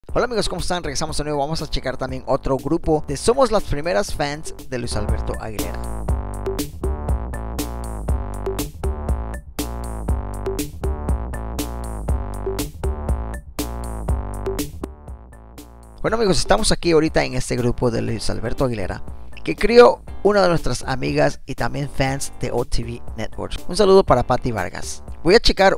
Hola amigos, ¿cómo están? Regresamos de nuevo. Vamos a checar también otro grupo de Somos las primeras fans de Luis Alberto Aguilera. Bueno amigos, estamos aquí ahorita en este grupo de Luis Alberto Aguilera que creó una de nuestras amigas y también fans de OTV Networks. Un saludo para Patti Vargas. Voy a checar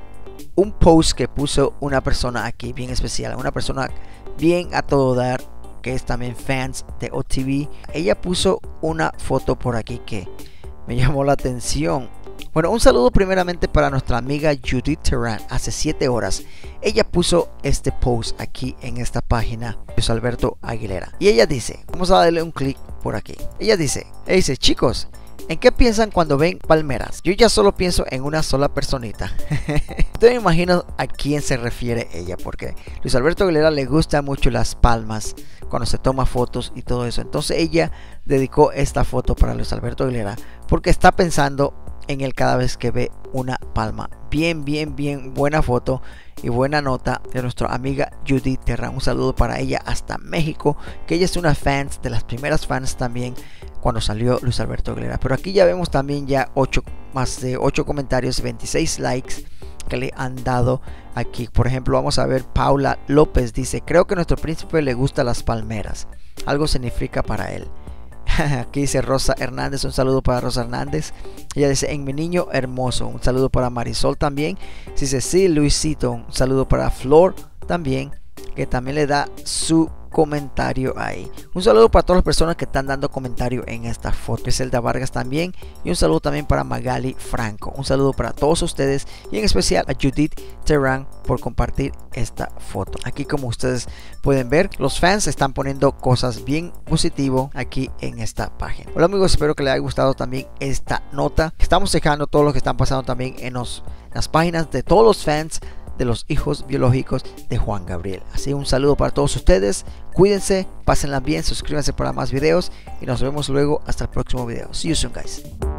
un post que puso una persona aquí bien especial, una persona bien a todo dar, que es también fans de OTV. Ella puso una foto por aquí que me llamó la atención. Bueno, un saludo primeramente para nuestra amiga Judith Terran. Hace 7 horas ella puso este post aquí en esta página Luis Alberto Aguilera y ella dice, vamos a darle un clic por aquí. Ella dice, chicos, ¿en qué piensan cuando ven palmeras? Yo ya solo pienso en una sola personita. Yo me imagino a quién se refiere ella, porque Luis Alberto Aguilera le gusta mucho las palmas cuando se toma fotos y todo eso. Entonces ella dedicó esta foto para Luis Alberto Aguilera porque está pensando en él cada vez que ve una palma. Bien buena foto y buena nota de nuestra amiga Judith Terran. Un saludo para ella hasta México, que ella es una fan, de las primeras fans también cuando salió Luis Alberto Aguilera. Pero aquí ya vemos también ya más de 8 comentarios, 26 likes que le han dado aquí. Por ejemplo, vamos a ver, Paula López dice, creo que a nuestro príncipe le gustan las palmeras, algo significa para él. Aquí dice Rosa Hernández, un saludo para Rosa Hernández. Ella dice, en mi niño hermoso. Un saludo para Marisol también. Dice, sí, Luisito. Un saludo para Flor también, que también le da su comentario ahí. Un saludo para todas las personas que están dando comentario en esta foto. Zelda Vargas también. Y un saludo también para Magali Franco. Un saludo para todos ustedes y en especial a Judith Terran por compartir esta foto. Aquí, como ustedes pueden ver, los fans están poniendo cosas bien positivo aquí en esta página. Hola amigos, espero que les haya gustado también esta nota. Estamos dejando todo lo que están pasando también en las páginas de todos los fans de los hijos biológicos de Juan Gabriel. Así, un saludo para todos ustedes. Cuídense, pásenla bien, suscríbanse para más videos y nos vemos luego hasta el próximo video. See you soon, guys.